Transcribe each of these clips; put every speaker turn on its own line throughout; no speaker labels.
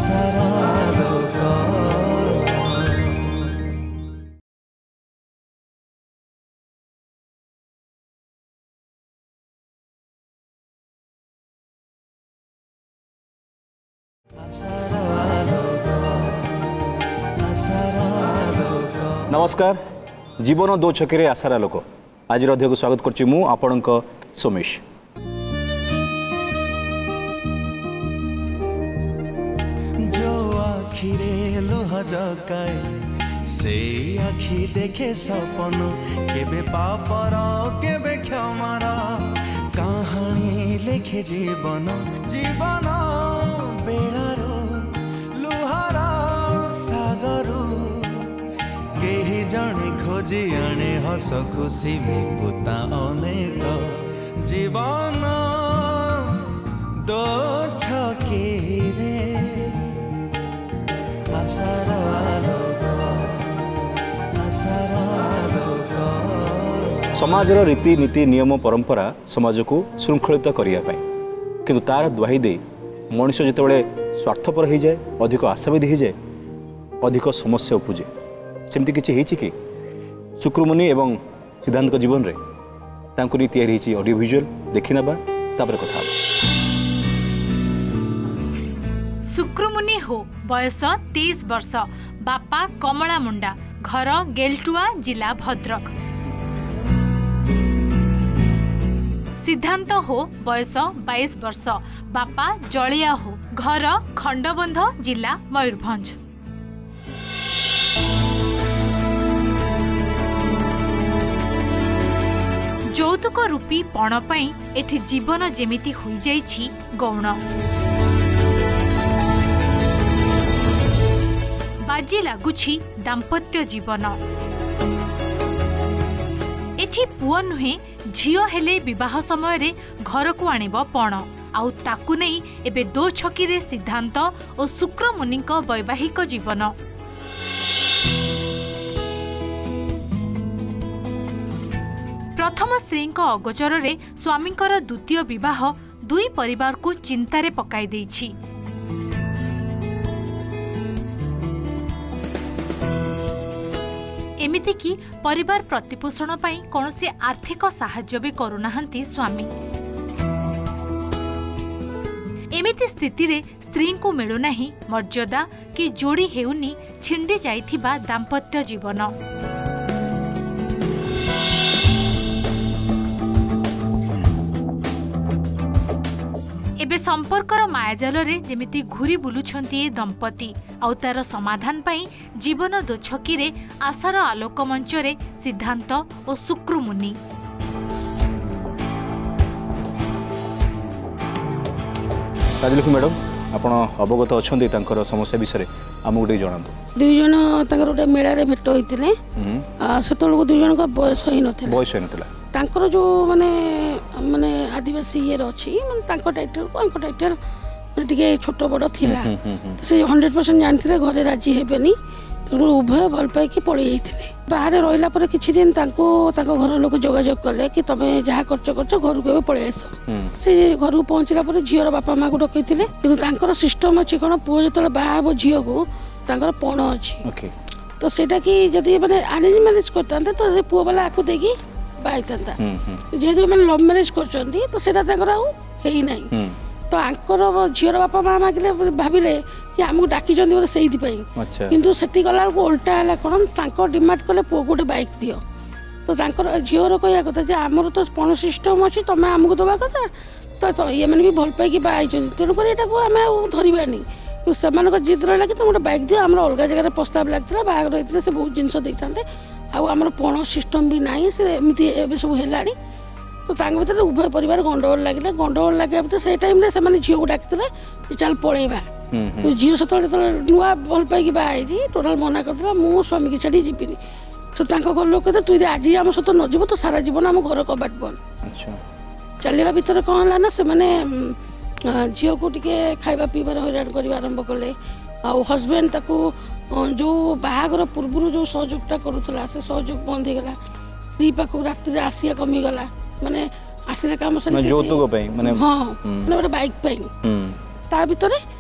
नमस्कार जीवन दो छके आशार आलोक आज अध्यय को स्वागत करछि मु आपणक सोमेश।
जो आखिरे लुह जगाए से आखि देखे सपन केबे पापर केबे क्षमार कहानी लिखे जीवन जीवन बेलारू लुहार सागरू केही जणे खोजी आने हस खुशी मुकुता अनेक जीवन दो छके रे आशार आलोक आशार आलोक।
समाजर रीति नीति नियम परंपरा समाज को श्रृंखलित करने किंतु तार दुहाई दे मनुष्य जितेबाला स्वार्थपर हो जाए अधिक आशावादी हो जाए अधिक समस्या उपजे सेमती किसी कि शुक्रमुनि एवं सिद्धांत जीवन में तांको तैयारी ऑडियो विजुअल देखी नबा तापर कथा।
शुक्रमुनि हो बयस 23 वर्ष बापा कमला मुंडा घर गेलटुआ जिला भद्रक। सिद्धांत हो बयस 22 वर्ष बापा जलिया हो घर खंडबंध जिला मयूरभंज। যৌতুক রূপী পণ পাই এটি জীবন যেমিতি হয়ে যাইছি গৌণ। বাজি লাগুছি দাম্পত্য জীবন। এটি পুଅ নুহে ঝিও হেলে বিবাহ সময় ঘরকু আনিব পণ আউ তাকু নেই এবে দো ছকিরে সিদ্ধান্ত ও শুক্রমুনিଙ୍କ বৈবাহিক জীবন। प्रथम स्त्री अगोचर स्वामी द्वितीय विवाह दुई परिवार को चिंतारे पकाई देछि। एमिति कि परिवार प्रतिपोषण पई कोनोसी आर्थिक साहाय्य भी करुनाहांती स्वामी। एमिति स्थिति रे स्त्री को मिलुनाही मर्यादा कि जोड़ी हेउनी छिंडी जाइथिबा दाम्पत्य जीवन। एबे संपर्कर मायाजाल रे जेमिति घुरी बुलुछंती ए दंपति आउ तार समाधान पाई जीवन दोछकी रे आशार आलोक मंच रे सिद्धांत और शुक्रमुनि।
राजलक्ष्मी मैडम आपण अवगत अछंती तांकर समस्या विषय आमु गोटे जणांतु।
दुई जण तांकर गोटे मेला रे भेट होइतिले सेतळ को दुई जण को बयस होई नथिला तांकर जो माने माने आदिवासी ये रछि माने तांको टाइटल को अंको टाइटल टिके छोट बड़ थिला से 100% जानथिले घरे राजी हेबेनी तो उभय भल पाई कि पळी जाइथिले। बाहर रहिला पर किछि दिन तांको तांको घर लोक जोगाजोग कले कि तमे जहा खर्च करछ घर को पळी आस। से घर को पहुंचला पर झियर बापा मां को डकैथिले किंतु तांकर सिस्टम अछि कोन पुओ जतले बाहाबो झियो को तांकर पण अछि तो सेटा कि जदी माने अरेंज मैरिज करतांते तो से पुओ वाला आकु देगी बाइता जेहेतु मैंने लव मैरिज कर तो आंकर झीर बापा माँ मागिले भाविले कि आमको डाकी से किंतु सेठी गला उल्टा है कौन डिमांड कले पुओ गोटे बाइक दियो तो झीर कह कथा जे आमर तो पण सिस्टम अच्छी तुम आमको दवा कथा तो ये मैंने भी भल पाई बाई तेणुक आम धरवानी से जिद रहा कि तुम गोटे बाइक दियो आम अलग जगह प्रस्ताव लगता बाहर होता से बहुत जिनस देते आमर पण सिस्टम भी ना से एमती सब है तो भर उभय परिवार गंडगोल लगे भर से टाइम से झील को डाकते चल पलैबा झील से नुआ भल पाई बाई टोटाल मना करता मो स्वामी की छाड़ी जीविनी तो घर लोग कहते तुझे आज आम सहित न जीव तो सारा जीवन आम घर कबाट बंद चलवा भितर कौन है ना से झील को टिके खाइबा पीबार हैरान करवा आरंभ कले हजबैंड ताको जो बाहागर पूर्व जो सहयोगटा करूला से सहयोग बंद हो गला स्त्री पाक रात आसिया कमीगला माने आसिले काम हाँ गोटे बाइक ता भितर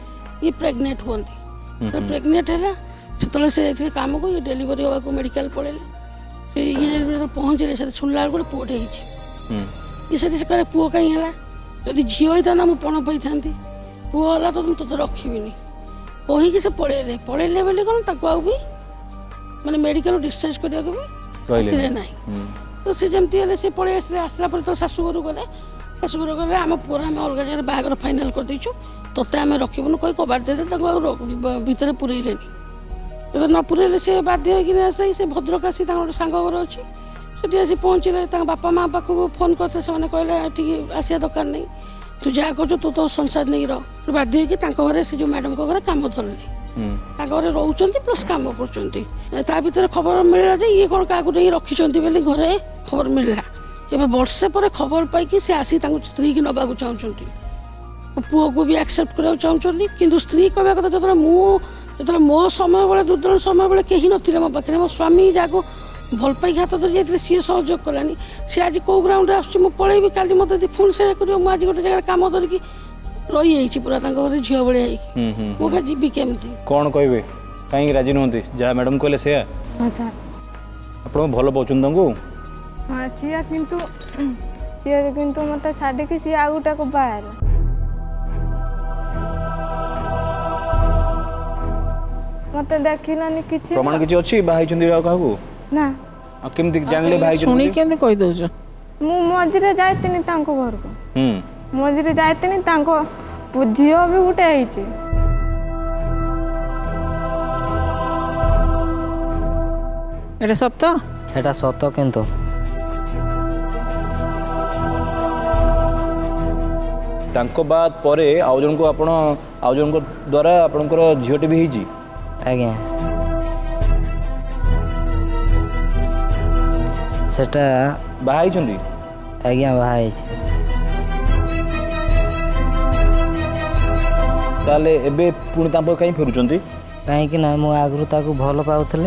ये प्रेग्नेंट हुंती तो प्रेग्नेंट है से से काम को ये डेलीवरी होगा मेडिकल पड़े से ये पहुँचे से शुणला गोटे पुटे ये से कहे पुओ कहीं है जदि झील होता ना मुझे पण पाई था पुओ है तो तुझे रखी कहीकि से पड़े बोले कौन ताको भी माने मेडिकल डिस्चार्ज करने भी आसले ना तो सी जमी सी पड़े आसला तो शाशुघर गले शाशुघर गले आम पुअर आम अलग जगह बाहर फाइनाल कर देचु तोते आम रखबुन कही कबाट देते भितर पुरेले तो न पुरेले से बाध्य होगी से भद्रक आसी सांग घर अच्छी से आसी पहुँचले बापा माँ पाखक फोन करते से कहले आसा दरकार नहीं तू जहाँ कर तू तो संसार नहीं रह बाध्य होकर से जो मैडम घर काम धरले घर रोच प्लस कम कर भर खबर मिलला ये कौन क्या नहीं रखी घरे खबर मिलला एवं वर्षे पर खबर पाई से आसी स्त्री की नवा चाहती पुओ को भी एक्सेप्ट करने चाहती कि स्त्री कहवा कथा जो मो समय बेले दुर्दन समय बेले कहीं नथिले मो पाखे मो स्वामी जहाँ भल पाई हाथ धरी जाते सी सहयोग कलानी सी आज कौ ग्राउंड आसुँ पलैबी काली मत पुणी से आज गोटे जगह कम धरिकी रही जाइए पूरा घर झील भाई मुझे जीवी केमती
कौन कहे कहीं राजी नुहति जहाँ मैडम कहले से आप भल पाँच तुमको
हाँ सी किंतु मत छाड़ी सी आ गोटा को बाहर मत देखलानी किछि
प्रमाण किछि अछि भाई चंदी काहू
ना
केमति जानले भाई चंदी
सुनी केंदे कहि दोछ
मु मझिरे जायतिनी तांको घर को मझिरे जायतिनी तांको बुझियो भी उठे आइछि
एटा सत्य किंतु
तांको बाद परे आउ जन को आपण आउ जन को द्वारा आपनकर झियोटी भी हिजी
आज्ञा सेटा
बाहाई चंदी
आज्ञा बाहाई
ताले एबे पुणी तांपर कहीं फेरुचंती
कहीं कि ना मु आगरु ताको भल पाउथले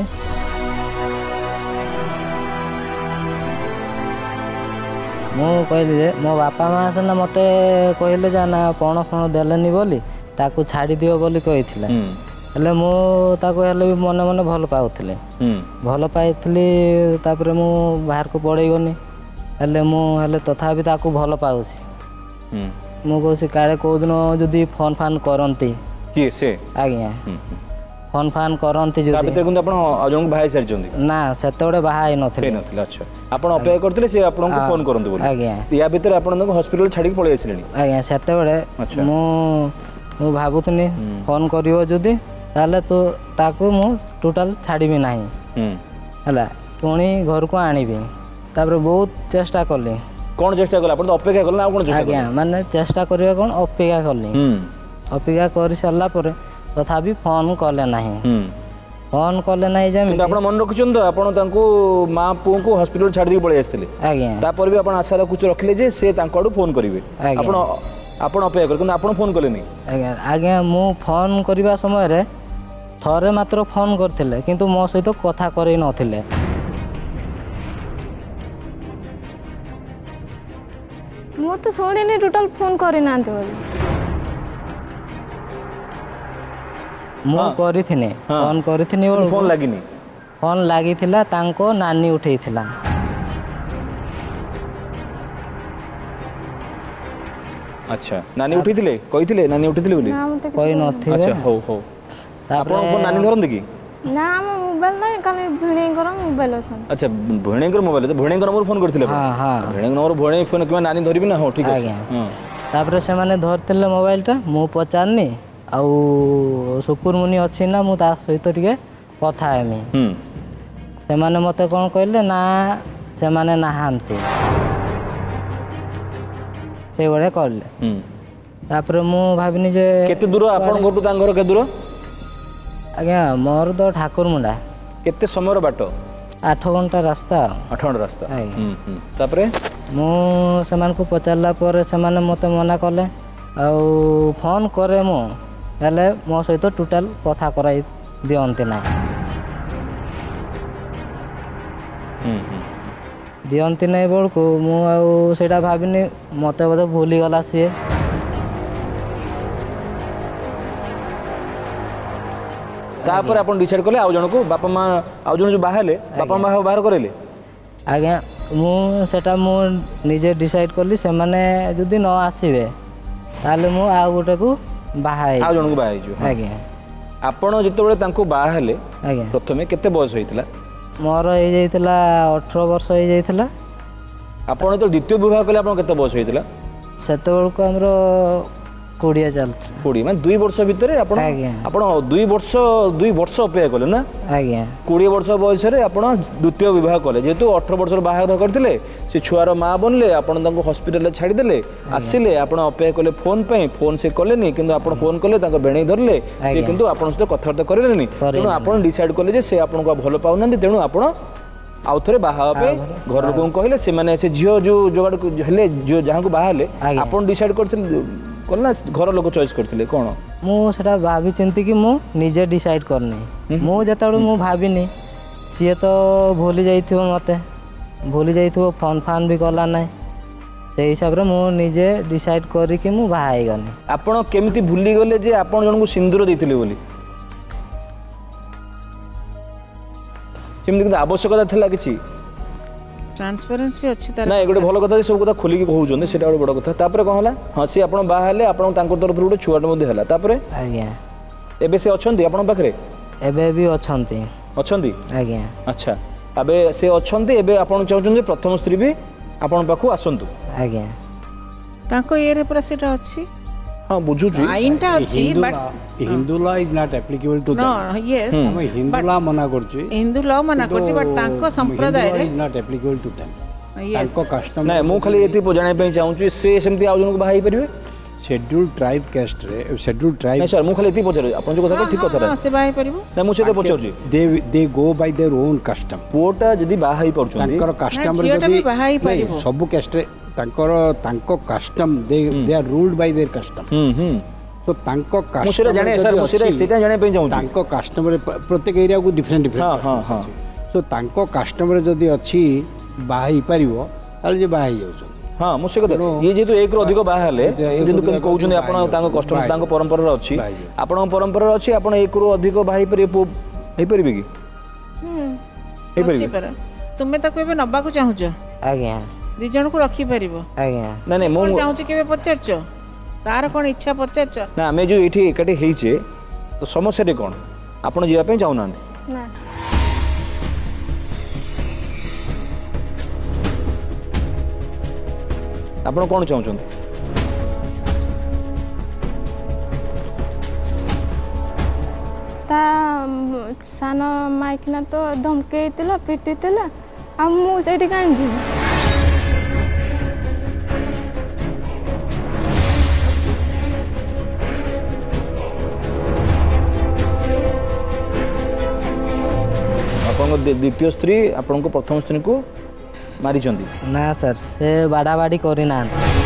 मु कहली जे मो बापा माँ से ना मते कहले जा ना पण फण देलेनी बोली ताको छाड़ी दियो बोली कहिथिला हेले मु ताको हेले भी मन मन भल पाउथले भल पाइथली तापर मु बाहर को पड़े गनी हेले मु हेले तथापि ताको भल पाउसी मु कहसी काळे को दिन जदी फोन फान करंती
के से
आज्ञा फोन फान करंती जदी
ताबे कोन आपण अजंग भाई सरचंदी
ना सेतोडे बाहाई नथिले
नथिला अच्छा आपण अपेक्षा करथिले से आपण को फोन करंतु बोली
आज्ञा
या भीतर आपण को हॉस्पिटल छाडी पळे आसिलेनी
आज्ञा सेतोडे मु भाबुतनी फोन करियो जदी ताले तो ताको मु टोटल छाड़बी ना है पुणी घर को आनीबी तापर बहुत चेष्टा कली
कौन चेष्टा कला अपन तो अपेक्षा करला आ कोन चेष्टा
आज्ञा माने चेष्टा करियो कोन अपेक्षा कली अपेक्षा कर सारला पर तथापि फोन कले नाही फोन कले नाही जे
अपन मन रखिछन तो अपन तांको मां पु को हॉस्पिटल छाड़ दी पळे आस्थिले
आज्ञा
तापर भी अपन आशा कुछ रखले जे से तांको फोन करिवे अपन अपन अपेक्षा कर अपन फोन कले नहीं
आज्ञा आज्ञा मु फोन करबा समय रे थरे मात्र फोन करथिले किंतु मो सहित कथा करै नथिले
मु तो सोडीनी टोटल फोन करि नांते बोली
मु करिथिने फोन करिथिने फोन लागिथिला तांको नानी उठेइथिला
अच्छा नानी उठेइथिले कहिथिले नानी उठेइथिले बोली
कोई नथिले
अच्छा हो हो आपण फोन नानी धरन की
ना हम मोबाइल नहीं खाली भिणेकर मोबाइल अछन
अच्छा भिणेकर मोबाइल भिणेकर नंबर फोन करथिले
हां हां
भिणेकर नंबर भणे फोन कि नानी धरिबी ना हो ठीक है
हां तापर से माने धरतिले मोबाइल टा मु पचारनी आउ सुकुर मुनि अछि ना मु ता सहित टिके कथा हेमी से माने मते कोन कहले ना से माने नाहांती से बळे करले तापर मु भाबिनी जे
केते दूर आपण घर तां घर के दूर
आज्ञा मोर तो ठाकुर मुंडा
केते समय बाट
8 घंटा रास्ता
8 घंटा रास्ता तापरे
मु समान को पचारला पर समान मते मना कले आ फोन करे मु हेले मो सहित टोटल कथा कराई दियंते ना दियंती नहीं बड़को मु आउ सेटा भाबिनी मते बोधे भूली गला सी
तापर आपण डिसाइड कले आउ जणको बापा मां आउ जण जो बाहले बापा मां बाहर करेले
आज्ञा मु सेटा मु निजे डिसाइड कली से माने जदी न आसीबे ताले मु आ गोटे को बाहाई
आउ जणको बाहाई जो
आज्ञा
आपण जतबेले तांको बाहले
आज्ञा
प्रथमे केते बयस होइतला
मोर हो जाइतला 18 वर्ष हो जाइतला
आपण तो द्वितीय विवाह कले आपण केते बयस होइतला
सेते बेल को हमरो 20 चलत
20 माने 2 वर्ष भितरे आपण आपण 2 वर्ष अपेक्षा कले ना
आज्ञा
20 वर्ष बयस रे आपण द्वितीय विवाह कले जेतु 18 वर्ष बाहार करथिले से छुआर मां बनले आपण तांको हॉस्पिटल रे छाडी देले आसिले आपण अपेक्षा कले फोन पे फोन से कलेनी किंतु आपण फोन कले तांको बेणी धरले से किंतु आपण सहित कथार्थ करेलेनी तेणु आपण डिसाइड कले जे से आपण को भलो पाउनंदी तेणु आपण आउ थे बाहा पे घर लोक कहले से माने से झियो जो जोगाड़ हेले जो जहां को बाहाले आपण डिसाइड करथिले कोना घर लोक चॉइस करथिले कोन
मु सेटा भाभी चिंती कि मु निजे डिसाइड करनी मु जतबे मु भाबिनी सी तो भूली जाइथिबो मते भूली जाइथिबो फोन फान भी कला नै से हिसाब रे मु निजे डिसाइड करी कि मु बाहाई गनी
आपण केमिति भूली गले जे आपण जन को सिंदूर दैथिले बोली सेमति आवश्यकता थिला किछि
ट्रांसपेरेंसी अच्छी
ना एगोटे भल कथा सब कथा खोलिक कहउछन सेटा गोटे बड़ कथा तापर कोन हला हां से आपण बाहाले आपण तांको तरफ गोटे छुआट मध्ये हला तापर
आज्ञा
एबे से अछंती आपण पाखरे
एबे भी अछंती आज्ञा
अच्छा अबे से अछंती एबे आपण चाहउछन जे प्रथम स्त्री भी आपण पाखु आसंतु
आज्ञा
तांको ये रे पूरा सेटा अछि
हां बुझु छु
आइनटा अछि but
Hindu law is not applicable to
no yes
हम हिंदू लॉ मना करछु
हिंदू लॉ मना करछि बट तांको संप्रदाय रे
is not applicable to them तांको कस्टम
ना मु खाली एति जाने पे चाहू छु से सेमति आउ जन को बाहाई परिबे
शेड्यूल ट्राइब कास्ट रे शेड्यूल ट्राइब
नहीं सर मु खाली एति पचर आपण जो कथा ठीक कथा
हां से बाहाई परिबो
ना मु सेते पचर छु
they go by their own custom
पोटा जदी बाहाई परछु
तांकर कस्टम रे जदी सब कास्ट रे तांको custom they are ruled by their custom तो तांको कस्टम
मुसेरा जाने सर मुसेरा सेटा जाने पे चाहू
तांको कस्टम रे प्रत्येक एरिया को डिफरेंट डिफरेंट सो तांको कस्टम रे जदी अछि बाहाई परिबो ताले जे बाहाई जाउछन
हां मुसे कथा ये जेतु एक रो अधिक बाहाले जेतु कन कहउछन आपण तांको कस्टम तांको परंपरा रे अछि आपण परंपरा रे अछि आपण एक रो अधिक बाहाई परिबो हे परिबे की
हे परिबे तुमे त कोबे नबा को चाहू छ
आज्ञा
दि जण को रखी परिबो
आज्ञा
नहीं मु चाहू छ केबे पचारछ तार कोन इच्छा पचारछ
ना हमें जो एठी एकटे हेइछे तो समस्या रे कोन आपण जिया पे जाउ ना आपण कोन चाहू छन
ता सान माइकना तो धमकेइतिला पिटितिला आ मु सेठी कान जी
द्वितीय स्त्री आपण को प्रथम स्त्री को मारी चंदी
ना सर से बाडा बाडी करी ना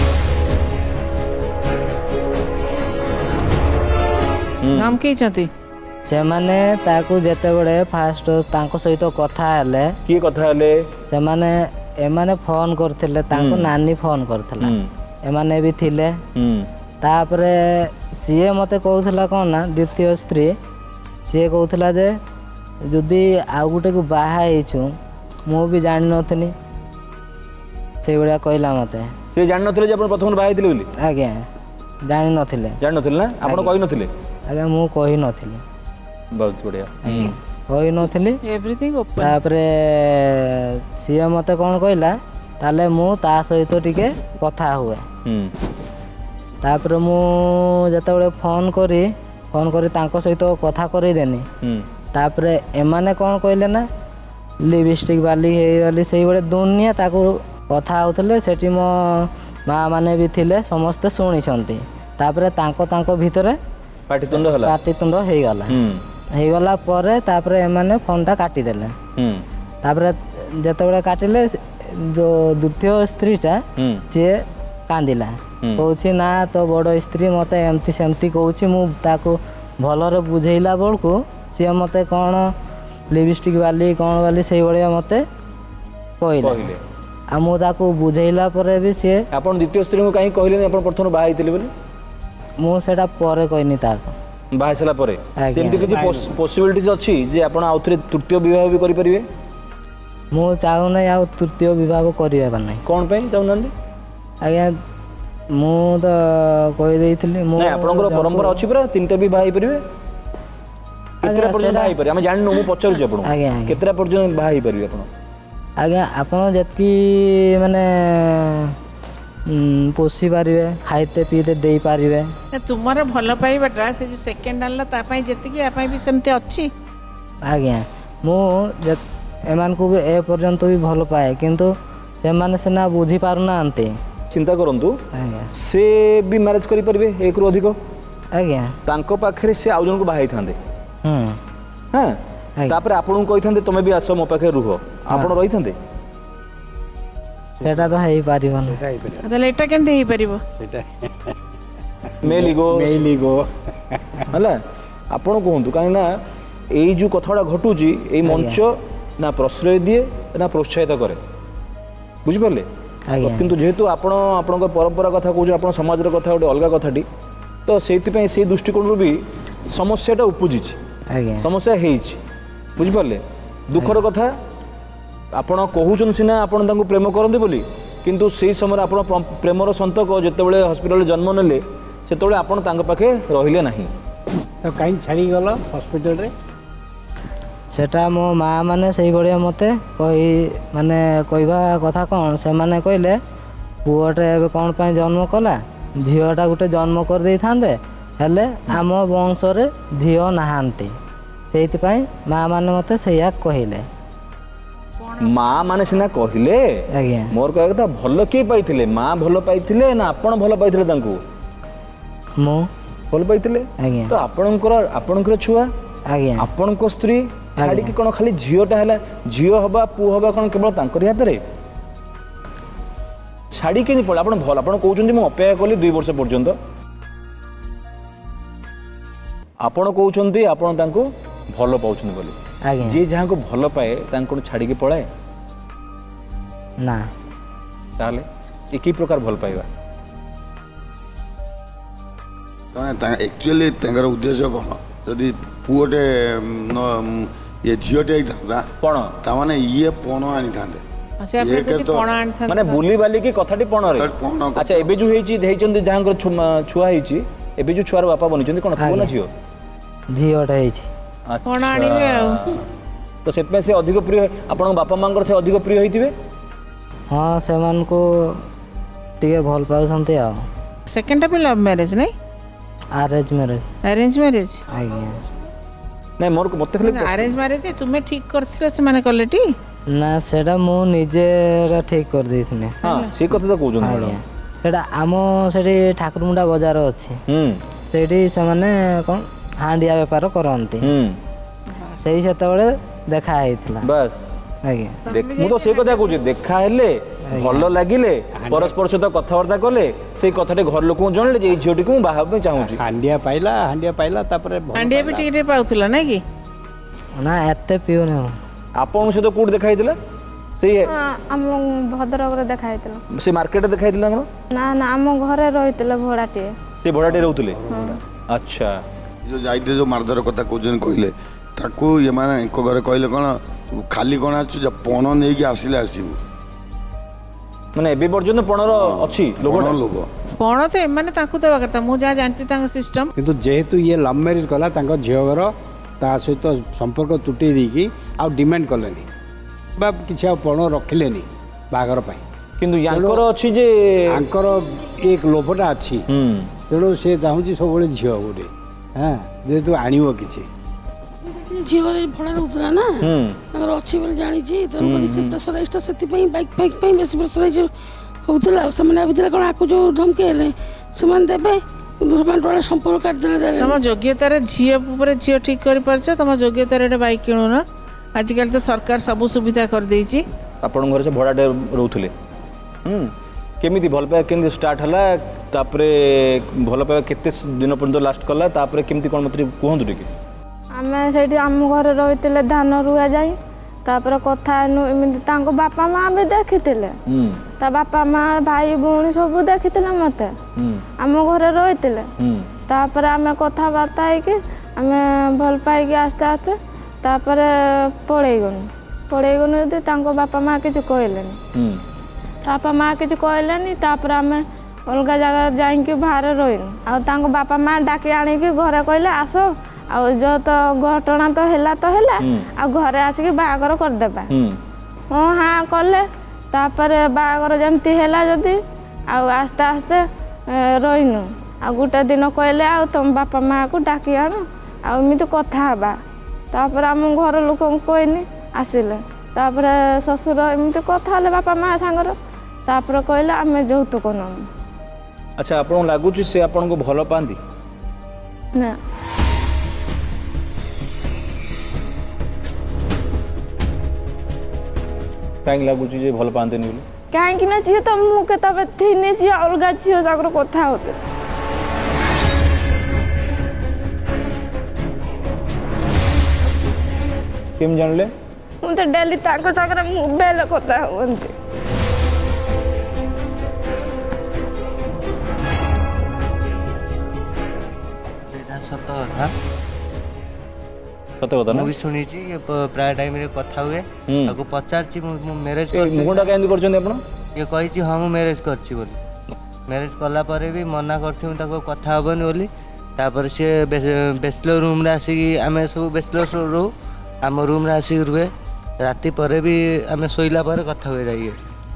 नाम के चंती
से माने ताकू जेते बडे फास्ट तांको सहित कथा हले
की कथा हले
से माने एमाने फोन करथिले तांको नानी फोन करथिला एमाने भी थिले तापरे सीए मते कहउथला कोन ना द्वितीय स्त्री सीए कहउथला जे जदि आउ गोटे को बाहा मु भी जान नथनी से बड़ा कहला मते
से जान नथले जे अपन प्रथम बाहा दिले बोली
आज्ञा जान नथले
ना आपण कहि नथले
आज्ञा मु कहि नथली
बहुत बढ़िया
कहि नथली
एवरीथिंग ओपन
तापरे सीए मते कोन कहला ताले मु ता सहित टिके कथा हुए तापरे मु जते बडे फोन करी तांको सहित कथा करी देनी तापरे एमाने कौन कहले ना लिपस्टिक वाली हे वाली सही बड़े दुनिया ताको कथा होतले सेठी मो माँ माने भी थिले समस्त सुनी छंती तापरे तांको भितरे
पाटितुंड
हे गला परे तापरे एमाने फोन ता काटी देले तापरे जते बड़े काटिले जो द्वितीय स्त्री ता से कांदिला कहउछि ना तो बड़ स्त्री मते एमती सेमती कहउछि मु ताको भलरे बुझेइला बळको सी मत कौन लिपस्टिक वाली कौन वाली से भाया मत कहले आ मुझे बुझेला भी सी
आप द्वितीय स्त्री को कहीं कहले प्रथम बाहा बोली
मुझे कहनी
बाहा सारा परे सेमती किछि पॉसिबिलिटीज अछि जे आपण आउथरे तृतीय विवाह भी करि परिबे
मु चाहू नै आ तृतीय विवाह करिया नै
कोन पे चाहू नंदी
आज्ञा मु तो कहि देइथिली मु
नै आपनकर परंपरा अछि परा तीनटा भी बाहा परिबे केतरा पर्यंत बाहा परिबे हम जानि मु पचर जे आपण केतरा पर्यंत बाहा परिबे आपण
आज्ञा आपण जति माने पोषी पारे खाइते पीते दे पारे
तुमर भल पाइबाटा से जो सेकेंड आनला ता पई जति कि आपई भी सेमते अछि
आज्ञा मु एमान को भी ए पर्यंत भी भल पाए किंतु से माने सेना बुझी पारु ना आंते
चिंता करंतु आज्ञा से भी मैरिज करि परबे एक रु अधिक
आज्ञा
तांको पाखरे से आउ जन को बाहाई थांदे हां तापर आपन को कहि थांदे तमे भी आसो मो पाखे रुहो आपन रहि थांदे
सेटा तो हेई पारिबन
तले एटा केनते हेई परिबो
सेटा
मेलिगो हला आपण कहंतु काहे ना एई जो कथाडा घटू जी एई मंच ना प्रश्रय दिए ना प्रोत्साहित करे बुझि परले किंतु जेहेतु आपण आपन परंपरा कथा कहू आपण समाज रे कथा गोटे अलगा कथाटी तो सेति पई से दृष्टिकोण रो भी समस्याटा उपजी समस्या हेई बुझि परले दुखर कथा आपण कहूचन सिना आपण तांको प्रेम करंदे बोली किंतु सेही समय आपण प्रेमर संतक जेतेबेले हॉस्पिटल जन्म नेले सेतेबेले आपण तांको पाखे रहिले नाही
तो काई छाड़ी गलो हॉस्पिटल रे
सेटा मो माँ माने सही बड़िया मते कही माने कहवा कथा कौन से माने कहले पुअटे एबे कौन पाई जन्म कला झीटा गोटे जन्म कर दे थांदे हेले आम वंश रे झीओ नहांती सेति पाई माँ माने मते सैया कहिले
माँ माने सिना कहिले
आज्ञा
मोर कहया कथा भल के पाइथिले माँ भल पाइथिले ना आपण भल पाइथिले तांको
मो
भल पाइथिले
आज्ञा
तो आपणकर छुआ
आज्ञा
आपणको स्त्री छाड़ी कि कोन खाली झियोटा हैला झियो हबा पु हबा कोन केवल तांकर हाथ रे छाड़ी के नि पड़ आपण भल आपण कहउचंदी मु अपेक्षा कली 2 वर्ष पर्यंत आपण कहउचंदी आपण तांको भल पाउछन बोली
आज्ञा
जे जहां को भल पाए तांको छाड़ी के पड़ाए
ना
ताले एकी प्रकार भल पाइबा
तो एक्चुअली तांकर उद्देश्य कोन जदि पुओटे ये झीओटे था
पण
ता माने ये पण आनी थांदे
से आपने कुछ पण आनी थांदे
माने बुली बाली की कथाटी पण रे अच्छा एबे जो हेची देइचंदी जहां छुआ हेची एबे जो छुआर बापा बनिचंदी कोन पुओ ना झियो
झीओटा हेची
पण आनीबे
तो सेत में से अधिक प्रिय आपण बापा मांगर से अधिक प्रिय होइतिबे
हां से मान को टिके भल पाउसंती आ
सेकंड पे लव मैरिज नहीं
अरेंज मैरिज
आज्ञा
नहीं मोर मते खाली
अरेंज मैरिज तुम्हें ठीक करथिले से माने कलेटी
ना सेटा मु निजे ठीक कर देथिने
हां से कथा तो कहउजन
आज्ञा सेटा आमो सेठी ठाकुरमुंडा बाजार अछि सेठी से माने कोन हांडिया व्यापार करंती सेही सेतबेले देखा हेतिला
बस
आज्ञा
मु तो से कथा कहउछि देखा हेले भल लागिले परस्पर सहित कथावार्ता कले से कथाटे घर लोक जानले जे झियोटी को बाहा पे चाहूछि
हांडिया पाइला तापर
हांडिया भी टिके पाउथला ना कि
ना एते पियो न
आपन से तो कोड देखाइतला से
हम भद्रक रे देखाइतला
से मार्केट देखाइतला
ना ना हम घरे रहितले भड़ाटे
से भड़ाटे रहउतले अच्छा
जो जाइते जो मारधर कथा कोजन कहले ताकू ये माने एको घरे कहले कोन खाली कोन आछु जब पण नै कि आसिले आसीबू
माने एबे पर्यंत पणर अछि लोभ
पण तो माने ताकू देवा कथा मु जा जानछि तांग सिस्टम
किंतु जेहेतु ये लव मैरिज कला तांको झियो घर ता सहित संपर्क तुटै दी आ डिमांड कलेनी बा किछि आ पण रखिलेनी बागर पाई
किंतु यांकर अछि जे
आंकर एक लोभटा अछि तेणु से चाहूँ सब बड़े झील गोटे हाँ जेहेतु आणव कि
झील भड़ा रोला ना अच्छी बोले जानी प्रेसराइज से बैक फाइक बेस प्रेसराइज होता से कौन आपको जो धमकी से देवे संपर्क काटिदे
तुम योग्यतार झील ठीक कर तुम योग्यतार बैक किणुन आजिकल तो सरकार सब सुविधा कर देछि
आपन घर से भड़ाटे रोथले केमिति भल पाए केमिति स्टार्ट हला तापरे भल पाए केते दिन पर्यंत लास्ट कला तापरे केमिति कोन मत्री कहंतु टिके
आमे सेठी आम घर रहितले धान रुआ जाई तापर कथा एमिति तांको बापा माँ भी देखितिले ता बापा माँ भाई भौणी सब देखितिले मते आम घर रहितले तापर आमे कथबार्ता है आमे भल पाई आस्ते आस्ते तापर पड़े गनु यदि तांको बापा माँ किसी कहलेनी बापा माँ किसी कहलेनी तापर आमे अलग जगह जाइकी बाहर रहीनु आउ बापा माँ डाकी आनिकी घरे कहले आस आ जो तो घटना तो है आ घरे आसिक बाहागर करदेबा हाँ हाँ कले तापर बाहागर जमती है जदि आस्ते आस्ते रहीनु आ गोटे दिन कहले आ तुम बापा माँ को डाकी आण आमती कथा हवा तापर आम घर लोक कहनी आसिले तापर ससुर एमती कथा हेले बापा माँ सांगर तापर कहले आम यौतुक नमु।
अच्छा आपको लगुच से आपन को भल पाती
ना
कहीं लगुच जे भल पाते नहीं
कहीं ना झील तो मुझे तब थी झी अलग झील सागर कथा होते
केम जानले
मुझे डेली ताको सागर मोबाइल कथा होते
सत कथा
सत कथा ना
भी सुनी प्राय टाइम रे कथा हुए ताको पचारची मु मैरिज कर
मुंडा केंदी करछन आपण
ये कहिची हां मु मैरिज करची बोली मैरिज कला परे भी मना करथि ताको कथा हबनी बोली तापर से बैचलर रूम रे आसी आमे सब बैचलर रो आम रूम रे आसी रुए राति परे भी आमे सोइला परे कथा हुए जाइए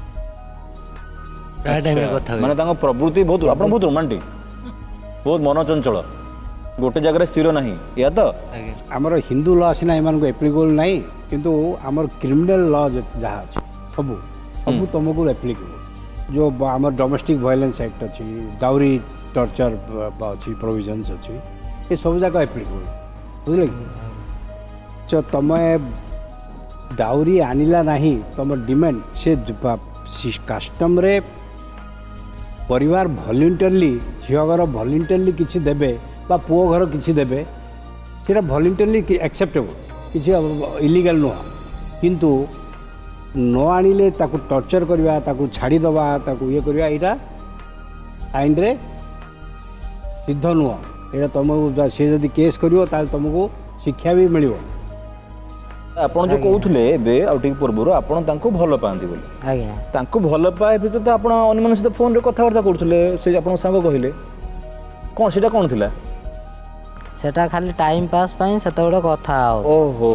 प्राय टाइम रे कथा हुए
माने ताको प्रवृत्ति बहुत आपण बहुत रोमांटिक बहुत मनोचंचल गोटे जगह स्थिर नहीं या तो
आमर हिंदू लॉ सीना एमान को एप्लिकेबल नहीं किंतु आमर क्रिमिनल लॉ जहाँ अच्छे सबू सबू तुमको एप्लिकेबल जो आमर डोमेस्टिक वायलेंस एक्ट अच्छी डाउरी टर्चर अच्छी प्रोविजन्स अच्छी ये सब जाक एप्लिकेबल बुझे कि तुम डाउरी आनिला नहीं तुम डिमांड से कस्टम रे परिवार वॉलंटियरली झीगर वॉलंटियरली किसी देबे बा पुओ घर किसी देबे सेटा वॉलंटियरली एक्सेप्टेबल किसी इलीगल नुह किंतु न आनिले ताकू टर्चर करवा ताकू छाड़ी दबा ताकू ये करवा एटा आईन रे सिद्ध नुह एटा तुमको से जदि केस करिवो ताल तुमको शिक्षा भी मिलिवो
आपण जो कहउथले बे आउटिंग पूर्व आपण तांको भल पांती बोली
आज्ञा
तांको भल पाए भी तो आपण अन्य सहित फोन रे कथा वार्ता करथले से आपण संग कहिले कोन सेटा कोन थिला
सेटा खाली टाइम पास पाई सेटा बड़ कथा
ओ हो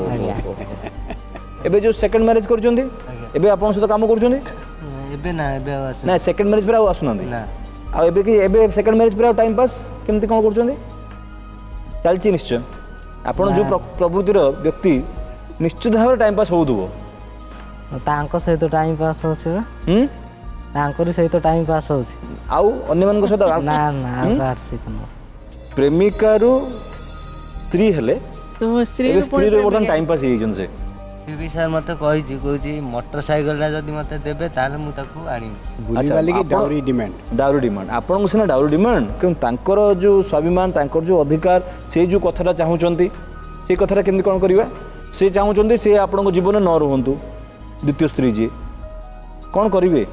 एबे जो सेकंड मैरिज करचोंदी एबे आपण सहित काम करचोंदी
एबे आस
ना सेकंड मैरिज पर आसुनांदी
ना
आ एबे कि एबे सेकंड मैरिज पर टाइम पास केमती कोन करचोंदी चलची निश्चय आपण जो प्रवृत्तिर व्यक्ति निश्चित भाव टाइम पास होउदबो
तांको सहित टाइम पास होछि तांकर सहित टाइम पास होछि
आउ अन्य मन को सहित
ना ना आकार सहित न
प्रेमिका रू स्त्री हेले
तो स्त्री
रे बर्तन टाइम पास हे जन से
भी सर मते कहछि मोटरसाइकिल ला जदी मते देबे ताले मु ताको आनी
बुली वाली की डाउरी डिमांड
आपण को सिना डाउरी डिमांड क्यों तांकर जो स्वाभिमान तांकर जो अधिकार से जो कथरा चाहूचंती से कथरा केमि कोन करबा से चाहूचंती से आपण को जीवन न रहंतु द्वितीय स्त्री जी कौन करेंगे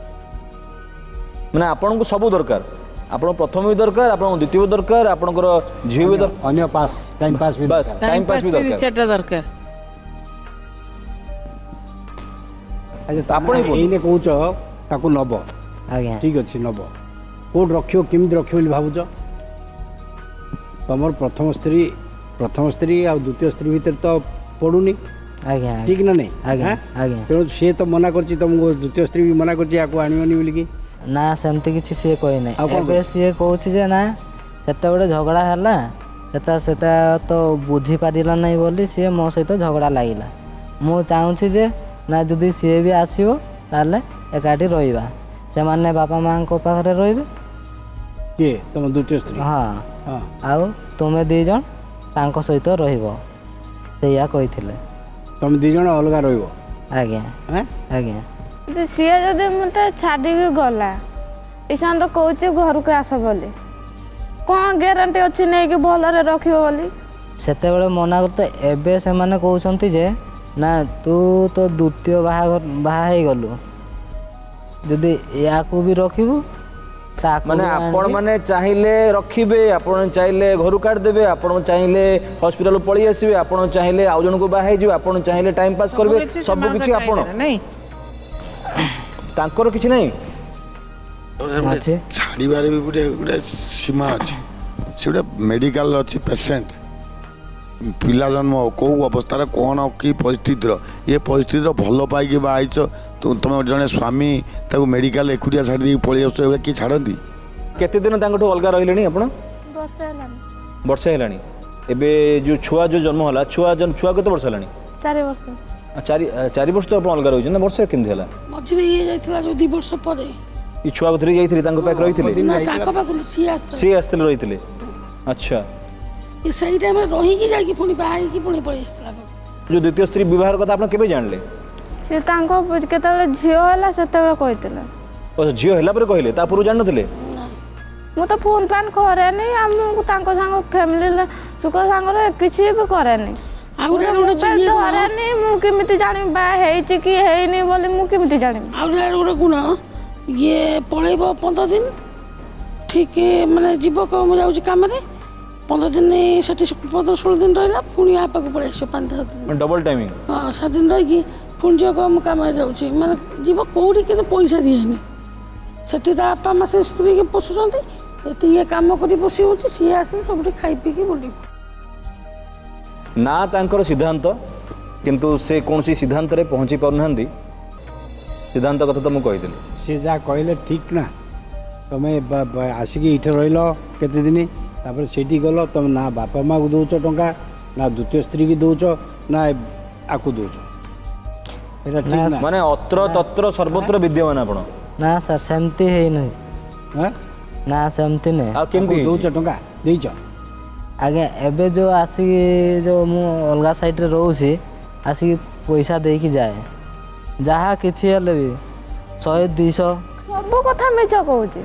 माने आपण को सब दरकार आपण प्रथम भी दरकार आपण द्वितीय दरकार आपणकर झील भी दरकार
अन्य पास टाइम पास भी
बस टाइम पास भी
चारटा दरकार
अच्छा आपण एने कहूच ताकू नब
आज्ञा
ठीक अच्छे नब कोड रखियो केमती रखियो बोली भावुच तमर प्रथम स्त्री आ द्वितीय स्त्री भीतर तो पड़ुनी
आज्ञा
ठीक ना नहीं
आज्ञा आज्ञा
तेणु सी तो मना करछि तुमको द्वितीय स्त्री भी मना करछि आको आनिबनी बोली कि
ना सेमती किछि सी कहि नै एबे सी कहछि जे ना सेते बडे झगड़ा हला सेता तो बुझी पारिला नै बोली सी मो सहित झगड़ा लागिला मु चाहूछि जे ना जदि सी भी आसीबो ताले एकाठी रहिबा से माने बापा मां को पाखरे रहिबे
के तुम द्वितीय स्त्री
हां हां आउ तुमे दी जण तांको सहित रहिबो सेया कहिथिले
तुम दी जण अलगा रहिबो
आज्ञा
हैं
आज्ञा
तो सी जदि मते छाड़ी गला ईशान तो कहूँ घर को आस बोली कौन ग्यारंटी अच्छी नहीं कि भलरे रखियो बोली
सेते बेले मना करते एबे से माने कहउछंती जे ना तू तो द्वितीय बाहा हे गलु जदि या को भी रखिबू
माने आपण माने चाहिले रखिबे आपण चाहिले घर काट देबे आपण चाहिले हॉस्पिटल पळी आसीबे आपण चाहिले आउ जन को बाहे जिवे आपण चाहिले टाइम पास करबे सब किछि आपण
नहीं
तांकर किछि नहीं
छाड़बार भी गोटे गोटे सीमा अच्छी से गोटे मेडिकल अच्छी पेसेंट पिला जन्म कौ अवस्था कौन कि परिस्थिति ये परिस्थिति भल पाई बाहच तुम जड़े स्वामी मेडिकल एकुटिया छाड़ी पलि आस कि छाड़ती
केते दिन अलग रही आप वर्षे है एबे जो छुआ जो जन्म होला छुआ केते वर्ष है
4 वर्ष
4 वर्ष तो आप अलग रही वर्षे केमती है
मझे ये जो 2 वर्ष पर
ये छुआ धरी जाइए सी आसते रही अच्छा
ये सही टाइम रही कि जाकी पुणी बाहर की पुणी पळी आस्ता
जो द्वितीय स्त्री विवाह कथा आपण केबे जानले
से तांको केतले झियो होला सेतेबे कहितले
ओ झियो हैला पर कहले ता पूर्व जाननथिले
मु तो फोन पान करे नै हम तांको संग फैमिली सुख संग रे किछि भी करे नै आउरे रोड करे नै मु केमिति जानि बा हेइ छि कि हेइ नै बोले मु केमिति जानि
आउरे रोड गुण ये पळेबो 15 दिन ठीक माने जीव को मु जाउ काम रे 15 दिन 15-16 दिन रहा पुणी आप पड़े 5 दिन
डबल टाइमिंग
हाँ 7 दिन रही पुणी जो कम जाऊँगी माने जीव कौटी के पैसा दिए से बापा माँ से स्त्री के पोषुंट ये कम कर पोषी हो सी आस सब खाई पीकी बुल
ना तांकर सिद्धांत किंतु से कौन सी सिद्धांत रे पहुँची पारना सिद्धांत कथा तो मुझे
सी जहाँ कहले ठीक ना तुम्हें आसिक इटे रही केते दिन तापर सेठी गल तुम ना बापा माँ को दौच टंका ना द्वितीय स्त्री की दौच ना आकु दौच
माने अत्र तत्र सर्वत्र विद्यमान आपण
ना सर सेमती है नहीं ना सेमती नहीं
आ केमती
दौच टंका देइछ
आगे एबे जो आसी जो मु अलगा साइड रे रहउसी आसी पैसा दे की जाए जहाँ किछि हले भी 100-200
सब कथा मिछ कहूची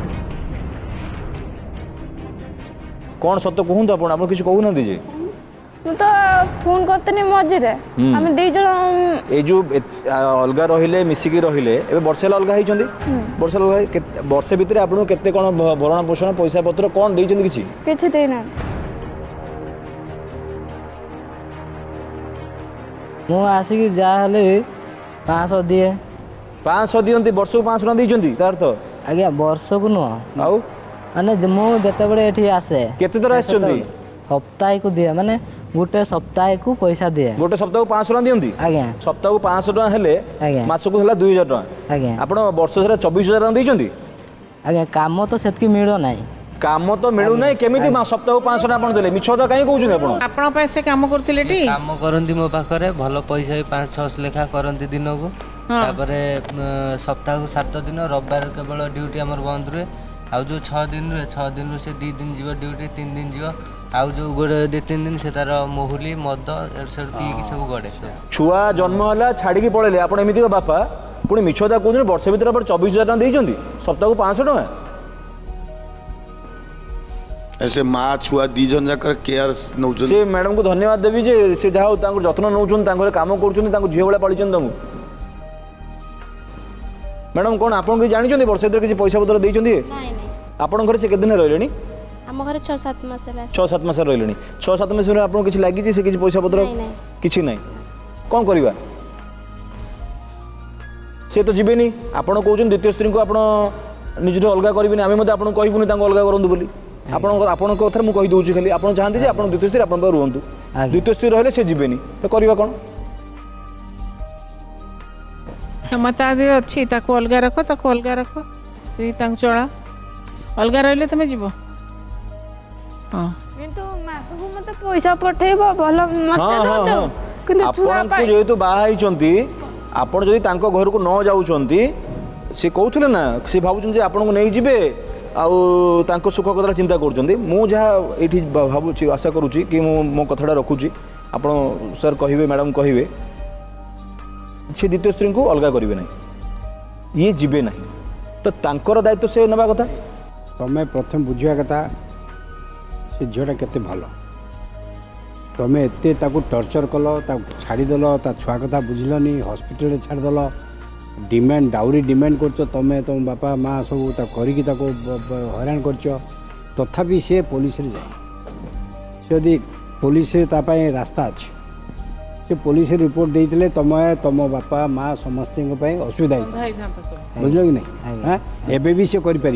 कौन सत्य कहूँ आप किसी कहूना दीजिए
तो फोन करते मझे आम दी जन
ये जो अलग रहिले मिसिकी रहिले ए वर्षे अलग होती वर्षे अलग वर्षे भितर आपको केते कौन भरण पोषण पैसा पत्र कौन देइछन किछि
देना
मु आसिक जाहले 500 दिए
500 दियंती वर्ष को 500 देइछंती तार तो
आज्ञा वर्ष को नुह
आउ
माने मु जेतेबेले एठी आसे
केते थर आछंती
सप्ताह को दिए माने गोटे सप्ताह को पैसा दिए
गोटे सप्ताह को 500 दियंती
आज्ञा
सप्ताह को 500 टका हेले मास को हला 2000 टका
आज्ञा
आपण वर्ष सारा 24000 टका देइछंती
आज्ञा काम तो सेतकी मिळो नाही
काम तो मिलू नहीं केमिति सप्ताह 500 आपण देले मिछ तो काई कहउछन आपण
आपण पैसे काम करथिले टी
काम करंती मो पाखरे भलो पैसा 5-6 लेखा करंती दिन को तापरे सप्ताह को 7 दिन रविवार केवल ड्यूटी हमर बंद रे आउ जो 6 दिन रे 6 दिन से 2 दिन जीव ड्यूटी 3 दिन जीव आउ जो गोटे 2-3 दिन से तार मोहुली मद एड पी की सब गड़े
छुआ जन्म होला छाड़ी की पळेले आपण एमिति को बापा पुणी मिछदा कहउछन वर्ष भीतर आपण 24000 टका देइछंती सप्ताह को 500 टका
ऐसे माँ छुआ दी जन जाकर केयर नौचन
से मैडम को धन्यवाद देवी जे से जाओ तांको जत्न नौचन तांको काम करछन तांको झियो वाला पालिछन तांको मैडम कोन आपन के जानि छथि वर्ष भीतर किछि पैसा पत्र देइछंती
नाही नाही
आपन घर से केदिन रहलेनी
हम घर 6-7 मास ହେଲା
6-7 मास रहलेनी 6-7 मास रे आपन किछि लागि से किछि पैसा पत्र किछि नाही कोन करबा से तो जिबेनी आपन कहउछन द्वितीय स्त्री को आपन निजरो अलगा करबिनी आमे मते आपन कहबुनी तांको अलगा करंदु बोली आपण कथा मुझे कही दूसरी खाली आप चाहते जे आप द्वितीय स्त्री आप रुहतु द्वितीय स्त्री रही से जीवेनी तो करवा कौन
क्षमता अच्छी अलग रख अलग रख चला अलग रही तुम जीव
पैसा पठेब भल
जेहेतु बाहर आप घर को न जाऊँच सी कहते ना सी भावुँ आपको नहीं जीवे आउ तांको सुख कथा चिंता करुँच मु जहाँ ये भावुँ आशा करुँची कि मो कथाटा रखुची आप सर कहे मैडम कहे से द्वितीय स्त्री को अलग करेंगे ना ये जीवे ना तो तांकर दायित्व से नवा कथा
तुम्हें प्रथम बुझा कथा से झीटा केते भल तुम्हें एत टर्चर कल छाड़देल ता छुआ कथा बुझलनी हॉस्पिटल छाड़देल डिमांड डाउरी डिमांड कर तुम तुम बापा माँ सब करके हैरान कर तथापि सी पुलिस जाए सी पुलिस रास्ता अच्छे से पुलिस रिपोर्ट देते तुम तुम बापा माँ समस्त असुविधा बुझल कि नहीं हाँ एबे भी सी कर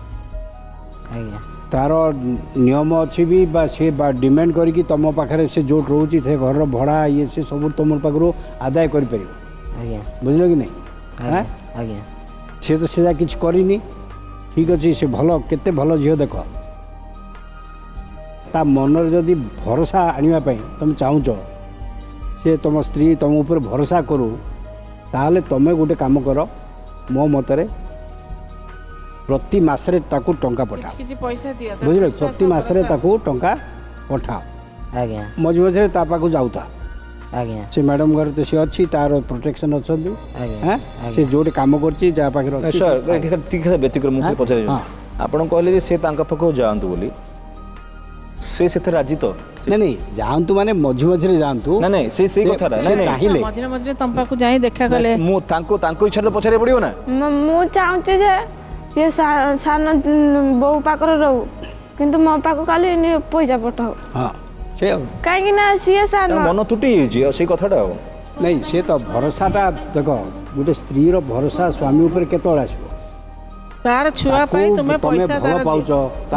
तार नियम अच्छी भी बा सी डिमांड करके तुम पाखे से जो रोचे से घर भड़ा ये से सब तुम पाखु आदाय कर बुझल कि नहीं हाँ सी तो से किसी करनी ठीक अच्छे से भल केते भल झील देख ता मनर जदि भरोसा आने तुम चाहूच से तुम स्त्री तुम ऊपर भरोसा करू ताले तुम गोटे काम कर मो मतरे प्रति मासरे ताकू टंका पठा
पैसा दिया
बुझल प्रति मासरे ताकू टंका पठाओ
आज्ञा
मझे मझे ता पाखु जाऊता
आज्ञा
से मैडम घर तो सी अच्छी तार प्रोटेक्शन अच्छा हाँ से जोटे काम करछि जा पाखे
सर ठीक है व्यतिक्रम पचार आपन कहले से पाखु जातु बोली से राजी तो
नहीं जातु माने मझे मझे जातु
नहीं से कथा
चाहिए
मझे मझे तुम पाखु जाई देखा गले
मु तांको इच्छा तो पचारे पड़ियो ना
मु चाहूची जे सी सान बो पाकर रहू किंतु मो पाखु काली पैसा पठाओ
हाँ से
कहीं ना सी सान
मन तुटी से कथाटा
नहीं से तो भरोसाटा देख गोटे स्त्री भरोसा स्वामी ऊपर केतବେଳେ ଆସିବ
तार छुआ पाई तुमे पैसा
भल पाउछ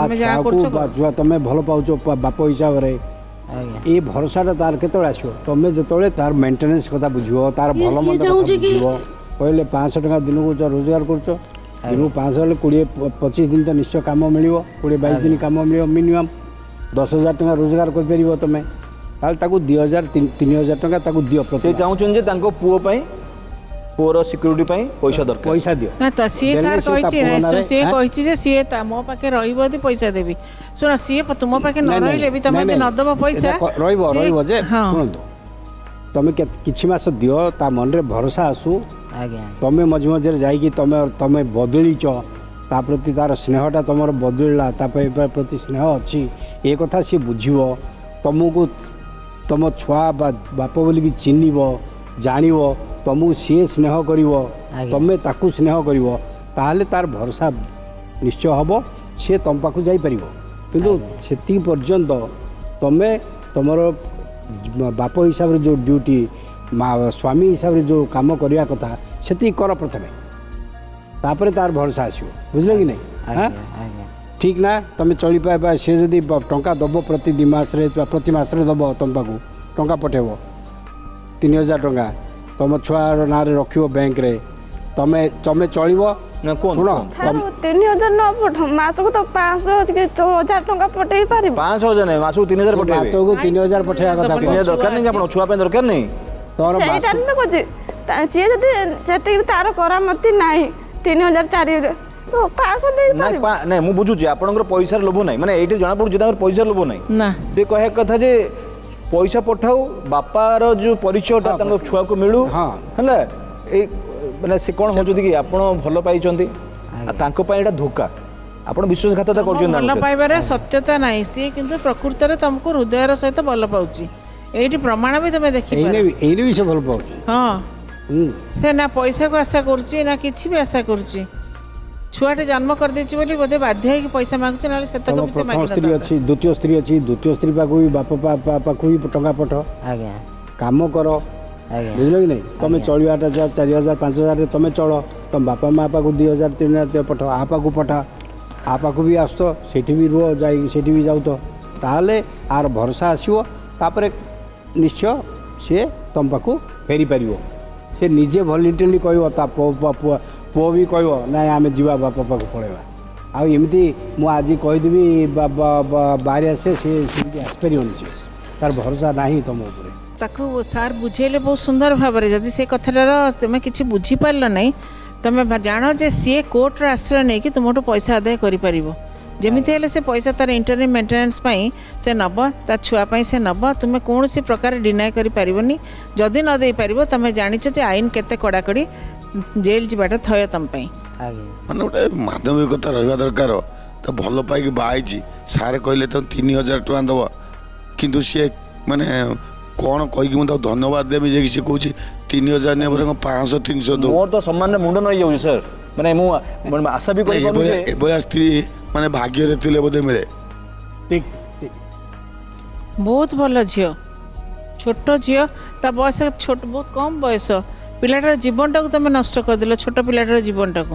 तुम भल पाउछ बाप हिसाब रे ए भरोसाटा तार केतବେଳେ ଆସିବ तुम जेतବେଳେ तार मेंटेनेंस कथा बुझिबो तार भल मंद बुझिबो कहले 500 टका दिन को रोजगार करछ दिन 500 20-25 दिन तो निश्चय काम मिलिबो 20-22 दिन काम मिलिबो मिनिमम 10,000 टका रोजगार कर परिबो तुमे ताल ताकू 2,000-3,000 टका ताकू दियो
से चाहूछन जे तांको पुओ पई पुओर सिक्यूरिटी पई पैसा दरकार
पैसा दियो
ना तो सी सर कहिछि से कहिछि जे सी ता मो पाके रहिबो दी पैसा देबी सुन सी तुम पाके न रहिले भी तमे न दबो पैसा
रहिबो जे सुनतो तमे किछि मास दियो ता मन रे भरोसा आसु
आज्ञा
तमे मझे मझे जाइकी तमे बदलिच ता प्रति तार स्नेहटा तुम बदलला प्रति स्नेह अच्छी ए कथा सी बुझिबो तुमको तुम छुआ बाप बोलिकी चिन्हब जानव तुमको सी स्नेह कर तुम ताकू स्नेह कर ताहले तार भरोसा निश्चय हम सी तुम पाक जापर किंतु से पर्यंत तुम तुम बाप हिसाब से जो ड्यूटी स्वामी हिसाब से जो काम करने कथा से कर प्रथम तापर तार भरोसा आसो बुझल कि नहीं हाँ ठीक ना तुम चली पाइबा सी जदि टंका दब प्रति 2 मास प्रति मास दब तुम पाक टंका पठेब 3,000 टंका तुम छुआर ना रख बैंक रे तुम चलो शुण
3,000 न पठो मासको तो 500-6,000 टंका पठेई पारि
500 नहीं मासको 3,000 पठेबे
मासको 3,000 पठेया कथा
दरकार नहीं आपण छुआ पे दरकार नहीं
तोर
सेटा न कोछि सी जदि सेते तार करामती नाही 3,000 4,000 तो 500 दे पारि
नहीं मु बुझु छी आपनकर पैसा लोभ नहीं माने एठी जणा पडु जे पैसा लोभ नहीं
ना
से कहे कथा जे पैसा पठाओ बापार जो परिचयटा तांको छुआ को मिलू
हाँ
हला ए माने से कोन हो जदी कि आपण भलो पाई चंती आ तांको पाई एटा धोखा आपण विश्वासघातता करजन
भलो पाइबारे सत्यता नाही से किंतु प्रकृति रे तुमको हृदयर सहित भलो पाउची एठी प्रमाण भी तमे देखि पारे
एने भी से भलो पाउची
हां से ना पैसा को आशा करची ना किछि भी आशा करची छुआटे जन्म कर देछि बोली बोधे बाध्य है कि पैसा मागछ ना से तक भी से मागि
स्त्री अछि द्वितीय स्त्री पाकु भी बाप पाकु भी टंका पठ
आज्ञा
काम करो बुझल कि नहीं तुम चलवाटा 4,000-5,000 तुम चल तुम बापा माँ पाक 2,000-3,000 पठ आ पाक पठा आ पाक भी आस तो सेठी भी रुह जाई सेठी भी जाऊ तो ताहले आर भरोसा आसीबो तापरे निश्चय से तुम पाक फेरी पारिबो से निजे भॉलंटियरली कहबो ता पो भी कहबो ना आमे जीवा बापा पाक पळेबा आ एमती मु आज कहिदेबी बाहर आसे से आसपारिबनी तार भरोसा नाही तुम ऊपर
ताको सार बुझेले बहुत सुंदर भाव में जदि से कथार तुम कि बुझीपार ना तुम जान जे सी कोर्टर आश्रय नहीं कि तुम पैसा आदाय कर जमीती हेले से पैसा तार इंटरनेट मेंटेनेंस से नब ता छुआ से नब तुम कौन सी प्रकार डिनाय कर पारिबनी जदि न दे पारिबो तुम जानिछ जे आईन केते कड़ाकड़ी जेल जीवाटा थय तुम
माने गोटे मानविकता रहा दरकार तो भल पाई बाई सारे कहले तो 3,000 टका दब किंतु सी माने कौन कहीकि मुझे धन्यवाद देवी जे सी कौन 3000 ने 500 300 दो
मोर तो सम्मान मुंड नई जाउछ सर माने मु आशा भी करि पानु जे
एबोया स्त्री माने भाग्य रे थिले बोधे मिले
ठीक ठीक
बहुत भल झील छोट झील ता बयस छोट बहुत कम बयस पिलाटार जीवन टाक तुम नष्ट करदेल छोट पिलाटार जीवन टाक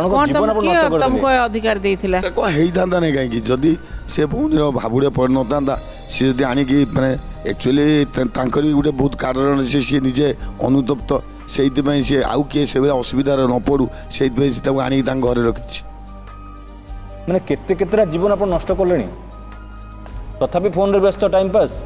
तुमको अधिकार देइथिला
से को हेई दांदा नै काई जदी से भूनी रो भाबुडे पड़ न दांदा से जदी आनी की माने एक्चुअली तांकर भी गोटे बहुत कारण से निजे अनुतप्त से सी आउ किए से असुविधा न पड़ू से आनी घरे रखी
मैंने केते केतेरा जीवन आप नष्ट कले तथापि फोन रे व्यस्त टाइम पास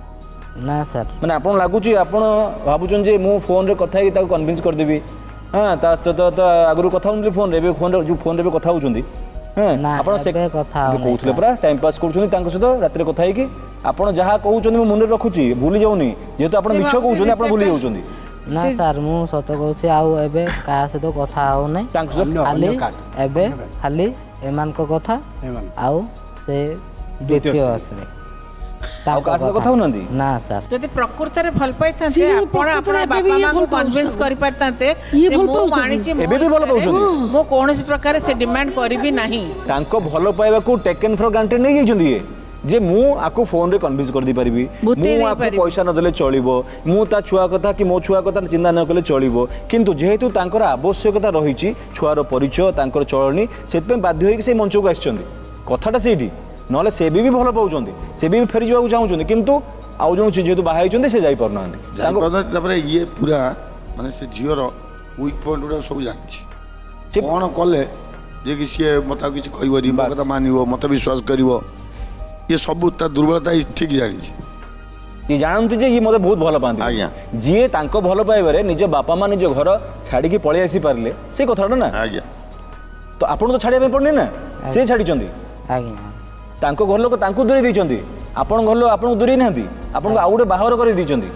ना सर
मैंने आपन लागुची आपन भाबुचन जे मु फोन रे कथा ही ताको कन्विंस कर देबी हां ता तो आगरु कथा होनली फोन रे फोन रे जो फोन रे कथा होचंदी हां आपन से
कथा
कहउथले परा टाइम पास करछुनी तांको सहित रात रे कथा ही कि आपन जहा कहउचंदी मु मन रे रखुची भूली जाउनी जेतो आपन मिछ कहउचंदी आपन भूली जाउचंदी
ना सर मु सत कहउछी आउ एबे का से तो कथा हो नै खाली एबे खाली एमान को कथा आउ से द्वितीय अछि
ताऊ का कथा होनंदी
ना सर जदि प्रकृति रे फल पाइथांते आपण आपन बापा मां को कन्विंस करि पारतांते मो वाणिज्य
एबे भी भलो पाउछंदी
मो कोनोसी प्रकार से डिमांड करबी नाही
तांको भलो पाइबा को टेकन फॉर ग्रांटेड नै गेजंदी जे मु आको फोन रे कन्विंस कर दी परिबी मु आको पैसा न देले चलिबो मु ता छुआ कथा कि मो छुआ कथा चिंता न कले चलिबो किंतु जेहेतु तांकर आवश्यकता रहिछि छुआर परिचय तांकर चलनी सेतपे बाध्य होई कि से मंच को आछचंदी कथाटा सेठी नले से भी भलो पाउचंदी से भी फेरि जाऊ चाहुचंदी किंतु आउ जों जेहेतु बाहाई चंदी से जाई परनांदी
तापर ये पूरा माने से जियोर वीक पॉइंट उडा सब जानिछि कोन कले जे कि से मता किछ कहबो मो कथा मानिबो मत विश्वास करिवो ये सब ता दुर्बलता ठीक जानिछि
ये जानती जे ये मते बहुत भलो पांती
आज्ञा
जिए तांको भलो पाइबारे निज बापा मा निज घर छाड़ी की पळै आसी पारले से कथाटा ना
आज्ञा
तो आपण तो छाड़िया पड़ने ना से छाड़ी चंदी
आज्ञा
तांको घर लोक तांको दूरी दै चंदी आपण घर लोक आपण दूरी नांती आपण को आउडे बाहर करि दै चंदी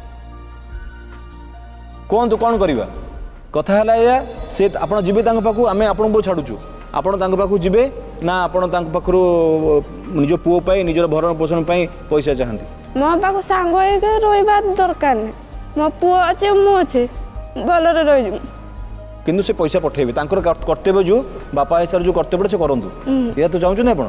कोन तो कोन करबा कथा हला या से आपण जिबे तांको पाकू आमे आपण को छाडुचू आपण तांको पाकू जिबे ना आपण तांको पाखरु निजो पुओ पाई निजर भरण पोषण पाई पैसा चाहंती
मो पाकू सांग होई के रोइबा दरकार नै मो पुओ अछि मु अछि बलरे रहि जु
किंतु से पैसा पठेबे तांकर कर्तव्य जो बापा हिसाब जो कर्तव्य से करंतु या तो चाहूछु नै आपण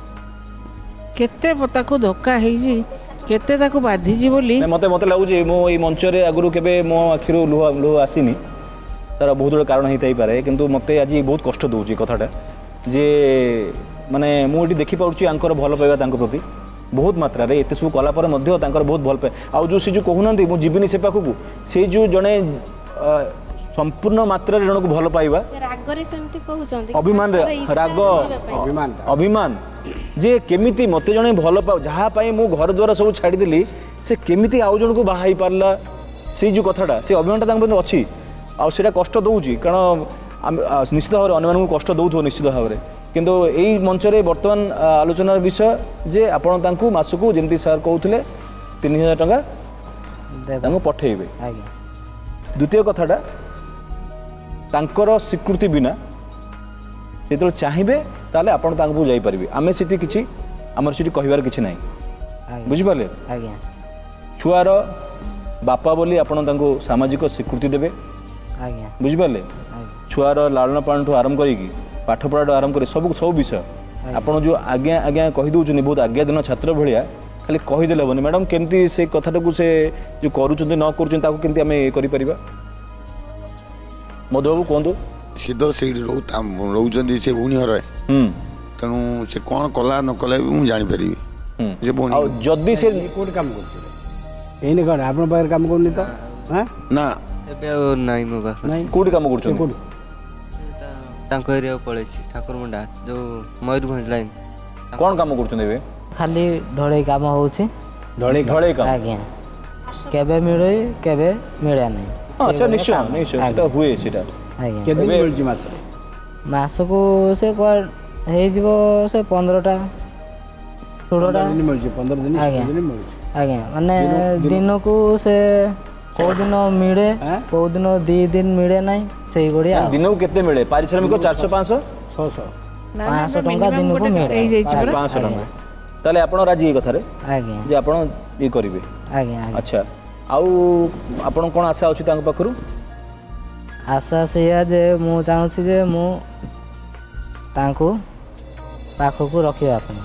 केते ताको धोखा हेई जी केते ताको बाधी जी बोली
मते मते लागु जे मो ई मंच रे आगुरु केबे मो आखिरु लुह आसीनी तार बहुत बड़ कारण हेई ताई पारे किंतु मते आज बहुत कष्ट दउची कथाटा जे माने मु एटी देखि पाउची आंकर भल पाइबा तांको प्रति बहुत मात्रा रे एते सब कला पर मध्य तांकर बहुत भल पाए आ जो से जो कहउनंदी मु जीवनी से पाखु से जो जने संपूर्ण मात्रा रे जन को भल पाइबा
राग रे सेमति कहउचंदी
अभिमान रे राग अभिमान जे केमिति मते जने भल पाउ जहा पाई मु घर द्वारा सब छाडी देली से केमिति आउ जन को बाहाई पारला से जो कथाटा से अभिमानटा तांको बंद अछि आ सेटा कष्ट दउची कारण निश्चित भाव अन्य मानक कष्ट दउथो निश्चित भाव में किंतु यही मंच रे वर्तमान आलोचनार विषय जे आपण तांको मासको जेमती सर कहउथिले 3000 टका तांको पठेइबे द्वितीय कथाटा तांकर स्वीकृति बिना से तो चाहिए ताले आपण तांको जाई परिबे आमे सिटी किछि हमर सिटी कहिवार किछि नै बुझि पाले
आज्ञा
छुआर बापा बोली आपण तांको सामाजिक स्वीकृति देबे
आज्ञा
बुझि पाले छुआर लालन पालन ठू आरंभ करी पाठ पढ़ा आरंभ करी सब विषय आपण जो आज्ञा आज्ञा कहि दउछनी बहुत आज्ञा दिन छात्र भलिया खाली कहि देले बनी मैडम केमती से कथाटा को से जो करूछन न करूछन ताको केमती हमें करि परिबा मधुबाबू कहतु
सीधो से रोचंदी से भूणी हर तेणु से कौन कला न कला मुझे जानीपारि
जदि से
कोड काम कर एने कौन आपन पाखर काम करनी तो हां
ना
एबे नाही मो पाखर
कोड काम करछन
कोड
तांको एरिया पळेछि ठाकुर मुंडा जो मयूरभंज लाइन
कोन काम करछन एबे
खाली ढळै काम होउछि
ढळै काम
आज्ञा केबे मिळे केबे मिळ्या नै
अच्छा निश्चय निश्चय सेटा हुए सेटा
आज्ञा
केदिन मिलछि मास
को से कोड हे जिवो से 15टा 16टा
दिन मिलछि 15 दिन मिलछि
आज्ञा माने दिन को से को दिन मिले को दिन 2 दिन मिले नै सेही बढ़िया
दिन को केते मिले पारिश्रमिक 400 500
600
500 टंका दिन को मिले
500 टंका ताले आपण राजी कथा रे
आज्ञा
जे आपण ई करिवे
आज्ञा
अच्छा आउ आपण कोन आशा अछि तांग पाखरु
आशा सेया जे मु चाहूँ जे मु तांको पाखकु रखिबा ପାଇଁ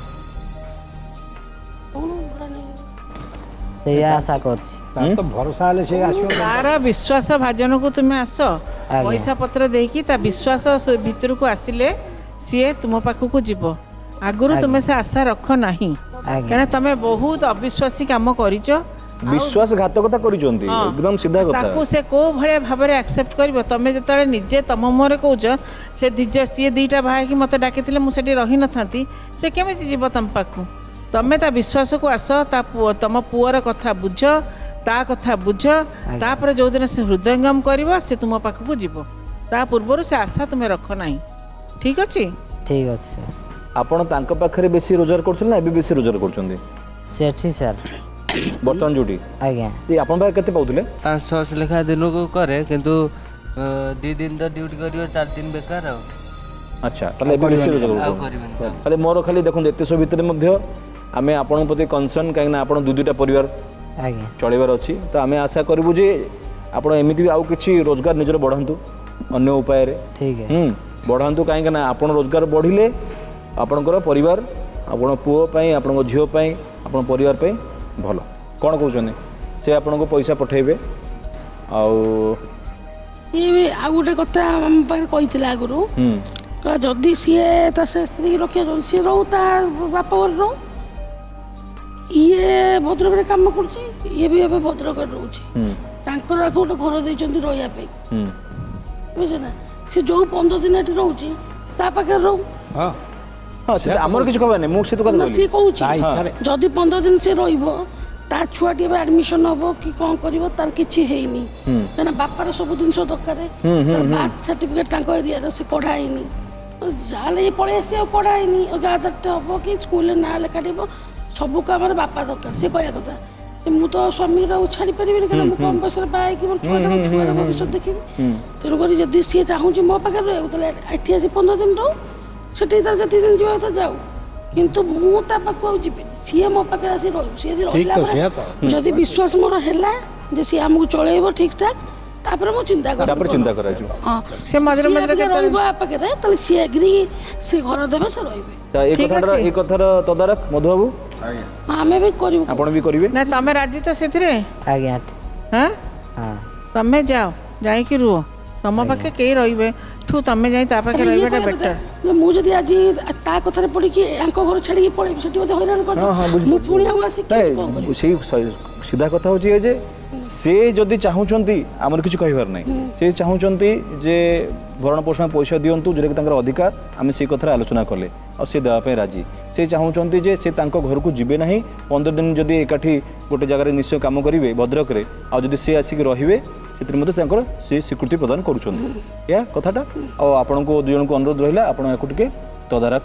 सेया आशा करछि
तो भरोसा हेले से आसो
तार विश्वास भाजन को तुम आस पैसा पत्र देकी ता विश्वास भीतर को आसिले सी तुम पाखक जीव आगुरी तुम से आशा रख ना क्या तुम बहुत अविश्वासी काम कर
विश्वासघातकता करिसंती एकदम सीधा कथा
ताकू से को भले भाव एक्सेप्ट करिवो तमे जतले निजे तम मोरे कहूच से दिजे सी दुईटा भाई कि मते डाकिथिले मु सेठी रही न थांती से केमिति जीव तम पाखु तमे ता विश्वास को आस ता तम पुअर कथा बुझ ता कथा बुझ तापर जो दिन से हृदयंगम करिवो से तुम पाखु जीव ता पूर्व से आशा तुम रख नाही ठीक अछि
आपण तांका पाखरे बेसी रोजगार करछन ना एबे बेसी रोजगार करछन
सेठी सर
बर्तमान जोटी
आज्ञा
से आपण भाई केते पाउतले
500 लेखा दिन को करे किंतु 2 दिन तो ड्यूटी करियो 4 दिन बेकार आ
अच्छा तले एबे बेसी रोजगार करछन खाली मोर खाली देखुन एते सब भितर मध्ये आमे आपण प्रति कंसर्न काई ना आपण दुईटा परिवार
आज्ञा
चलेबार अछि तो आमे आशा करबु जे आपण एमिति आउ किछि रोजगार निजर बढ़ांतु अन्य उपाय रे
ठीक है
बढ़ांतु काई ना आपण रोजगार बढ़िले आपणकर परिवार आपण पुओ पई आपण झियो पई आपण परिवार पई भल कौन कहते से आपन को पैसा पठेबे
सी भी आ गोटे कथा आम पाखे कही आगुरी जदि सी से स्त्री रखिए सी रो बाप घर रो ये भद्रक काम कर भद्रक रोचे गोटे घर देते रही बुझे ना सी जो 15 दिन ये रोचे पाखे रो
आमर किछ खबर नै मु से तो कह
सी कहूची जदि 15 दिन से रहिबो ता छुआटी एडमिशन हम कि कौन कर तार किसी है क्या बापार सब जिन दरकार बार्थ सर्टिफिकेट एरिया से पढ़ाई जहाँ पलि आस पढ़ाई गाँव हम कि स्कूल ना लेखा सब कम बापा दरकार सी कह कथा मु तो स्वामी छाड़ी पारि क्या मुझे कम पैसा बाहर मोर छुआर भविष्य देखी तेणुक जदि सी चाहूँ मो पाखे रही आसी 15 दिन रो से दिन जावा जाऊ किंतु मु ता पाखु जीविनी सी मो पाखे आसी रही जदि विश्वास मोर है जे सी आमको चलेब ठीक ठाक तापर मु चिंता कर
हां से मजरे मजरे के
रहबो पाखे रे तले सी एग्री से घर देबे से रहबे
एक कथार तदारक मधु बाबू
आमे भी करिवो
आपण भी करिवे
ना तमे राजी तो सेथरे
आज्ञा
हां हां तमे जाओ जाई कि रुओ तम पाखे कई रही ठू तमें जाई ता पाखे रहीबाटा बेटर
मु जदी आज ता कथारे पड़ी कि आंको घर छाड़ी पळै सेठी मते हैरान कर मु पुणी हम आसी के कोन करी
सेही सीधा कथा होची जे से जदी चाहूचंती हमर किछ कहिबार नै से चाहूचंती जे भरण पोषण पैसा दियंतु जे कि तांकर अधिकार आमे से कथा आलोचना करले और से देवा पे राजी से चाहूचंती जे से तांको घर को जिबे नाही 15 दिन जदी एकाठी गोटे जगह रे निश्चय काम करिवे भद्रक रे आ जदी से आसी के रहिबे से मध्य से स्वीकृति प्रदान करुँच या कथाटा और आपण को दुई जन को अनुरोध रहा आपण या टे तदारक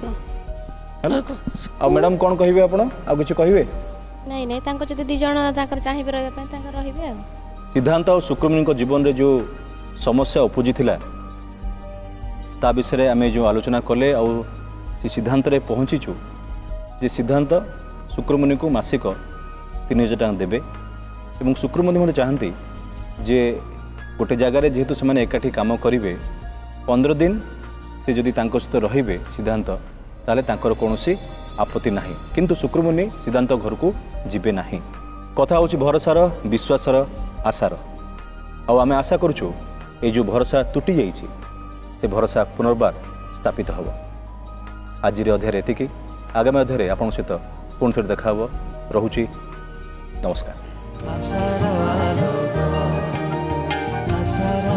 कर मैडम कौन कहे आपण आ किसी कहे
नहीं नहीं तांको जदी दी जण ताकर चाहिबे रहबे पय ताकर रहिबे
सिद्धांत और शुक्रमुनि को जीवन रे जो समस्या उपजी थिला ता विषय रे आमे जो आलोचना कले और से सिद्धांत रे पहुंचीचु जे सिद्धांत शुक्रमुनि को मासिक 3000 टका देबे एवं शुक्रमुनि मते चाहंती जे गोटे जगार जेहेतु से एकाठी काम करेंगे 15 दिन से जदि सहित रहिबे सिद्धांत ताले तांकर कौनसी आपत्ति नाही किंतु शुक्रमुनि सिद्धांत घर को जीवे नाही कथा होची भरोसार विश्वासर आशार आमे आशा करूँ ये जो भरोसा तुटी जाइए से भरोसा पुनर्बार स्थापित हम आज अध्याय एतिकी आगामी अध्याय आपन सहित पुणी थे देखा रोची नमस्कार।